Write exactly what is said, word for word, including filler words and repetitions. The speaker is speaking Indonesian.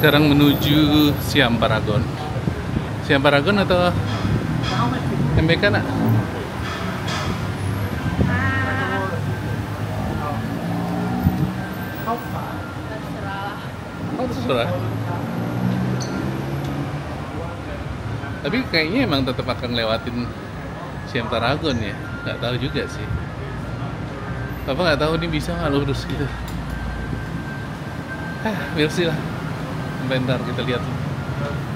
sekarang menuju Siam Paragon. Siam Paragon atau M B K nak? Oh, terserah. Tapi kayaknya emang tetap akan lewatin Siam Paragon ya. Nggak tahu juga sih. Bapak nggak tahu nih bisa nggak lurus gitu. Ah, we'll see lah. Bentar kita lihat.